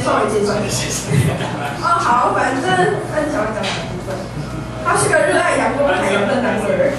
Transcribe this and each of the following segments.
稍微介绍一下。哦，好，反正分享讲两部分。他是个热爱阳光海洋的男儿。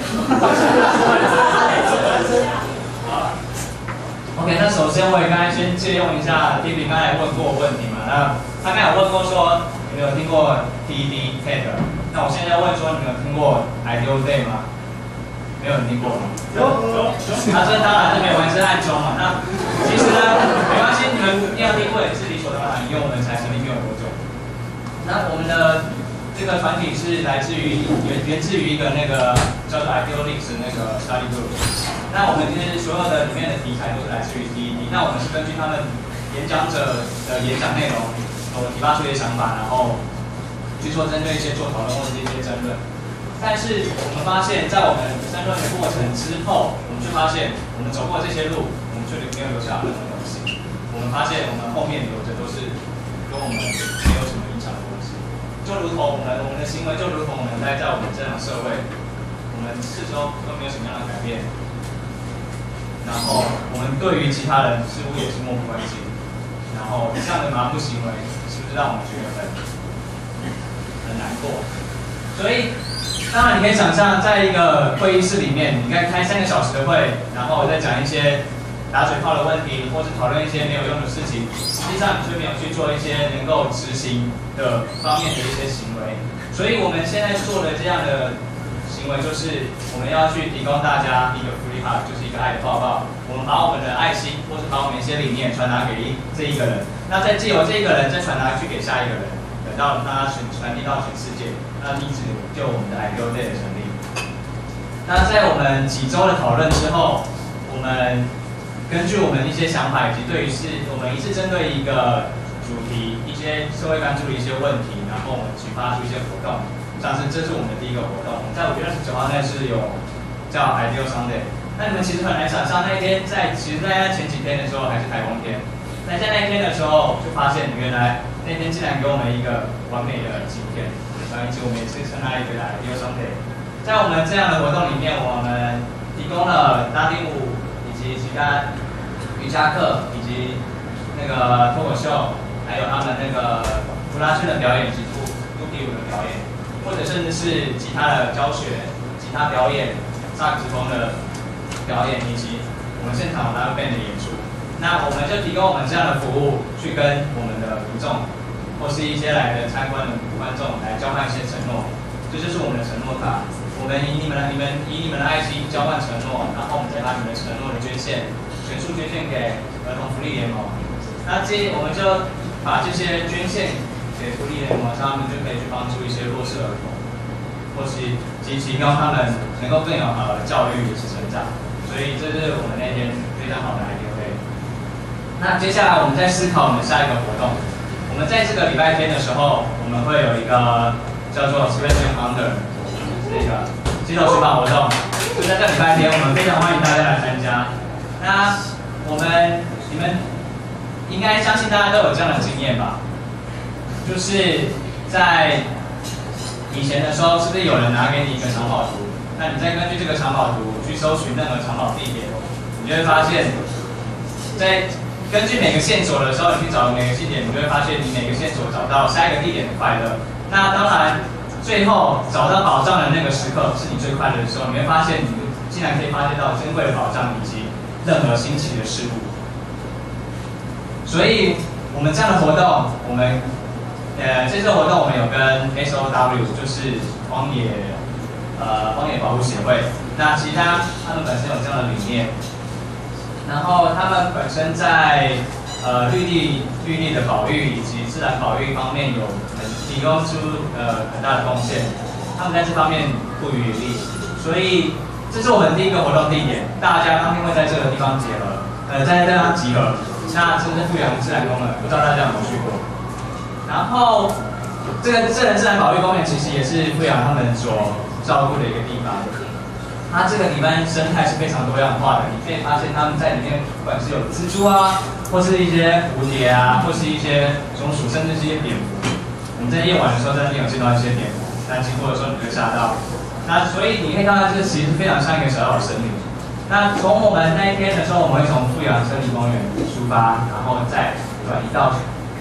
OK， 那首先我也刚才先借用一下 Tiffy 刚才问过问题嘛，那他刚才有问过说你们有听过 TED，那我现在要问说你们有听过 Ideal Day 吗？没有人听过吗？有。那这当然是没有关系，是暗中嘛。那其实呢，没关系，你们要听过也是理所当然，因为我们才成立没有多久。那我们的这个团体是来自于源自于一个那个叫做 Idealix 的那个 study group。那我们其实所有的里面的题材都是来自于 TED。那我们是根据他们演讲者的演讲内容，我们提发出一些想法，然后去做针对一些做讨论或者一些争论。但是我们发现，在我们争论的过程之后，我们就发现我们走过这些路，我们就没有留下任何东西。我们发现我们后面留着都是跟我们没有什么影响的东西。就如同我们的行为，就如同我们在我们这样的社会，我们四周都没有什么样的改变。然后我们对于其他人似乎也是漠不关心。然后这样的麻木行为，是不是让我们觉得很难过？所以。当然，你可以想象，在一个会议室里面，你该开3个小时的会，然后再讲一些打嘴炮的问题，或是讨论一些没有用的事情。实际上，你却没有去做一些能够执行的方面的一些行为。所以，我们现在做的这样的行为，就是我们要去提供大家一个 free hug， 就是一个爱的抱抱。我们把我们的爱心，或是把我们一些理念传达给这一个人，那再借由这一个人再传达去给下一个人。等到他传递到全世界，那一直就我们的 Ideal Day 的成立。那在我们几周的讨论之后，我们根据我们一些想法以及对于我们一次针对一个主题、一些社会关注的一些问题，然后我们举发出一些活动，像是这是我们的第一个活动。在5月29号那是有叫 Ideal Sunday。那你们其实很难想象，那一天其实在前几天的时候还是台风天。那在那一天的时候，就发现原来那天竟然给我们一个完美的景天，以及我们也是称它一个 Ideal Sunday。在我们这样的活动里面，我们提供了拉丁舞以及其他瑜伽课，以及那个脱口秀，还有他们那个呼啦圈的表演以及肚皮舞的表演，或者甚至是吉他的教学、吉他表演、萨克斯风的表演，以及我们现场 live band 的演出。那我们就提供我们这样的服务，去跟我们的读众或是一些来的参观的观众来交换一些承诺，这就是我们的承诺卡。我们以你们的爱心交换承诺，然后我们再把你们承诺的捐献全数捐献给儿童福利联盟。那我们就把这些捐献给福利联盟，他们就可以去帮助一些弱势儿童，或是提高他们能够更有好的教育成长。所以这是我们那天非常好的 idea。那接下来我们再思考我们下一个活动。我们在这个礼拜天的时候，我们会有一个叫做 Special Encounter 这个街头寻宝活动，就在这礼拜天，我们非常欢迎大家来参加。那你们应该相信大家都有这样的经验吧？就是在以前的时候，是不是有人拿给你一个藏宝图？那你再根据这个藏宝图去搜寻任何藏宝地点，你就会发现，根据每个线索的时候，你去找每个地点，你就会发现你每个线索找到下一个地点的快乐。那当然，最后找到宝藏的那个时刻是你最快乐的时候。你会发现，你竟然可以发现到珍贵的宝藏以及任何新奇的事物。所以，我们这样的活动，这次活动我们有跟 SOW， 就是荒野保护协会。那其他他们本身有这样的理念。然后他们本身在绿地的保育以及自然保育方面有提供出很大的贡献，他们在这方面不遗余力。所以这是我们第一个活动地点，大家当天会在这个地方集合。那这是富阳自然公园，不知道大家有没有去过？然后这个自然保育公园其实也是富阳他们所照顾的一个地方。它这个里面生态是非常多样化的，你可以发现它们在里面，不管是有蜘蛛啊，或是一些蝴蝶啊，或是一些松鼠，甚至是一些蝙蝠。我们在夜晚的时候在那边有见到一些蝙蝠，那经过的时候你会吓到。那所以你可以看到，这其实非常像一个小小的森林。那从我们那一天的时候，我们会从富阳森林公园出发，然后再转移到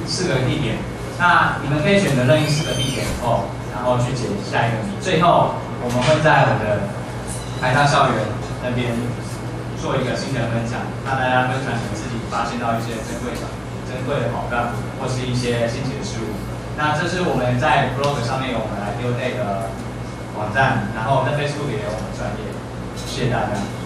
4个地点。那你们可以选择任意4个地点后，然后去解下一个谜。最后我们会在我们的台大校园那边做一个心得分享，让大家分享你们自己发现到一些珍贵的宝藏，或是一些新奇的事物。那这是我们在 blog 上面有我们IdealDay 的网站，然后在 Facebook 也有我们专业。谢谢大家。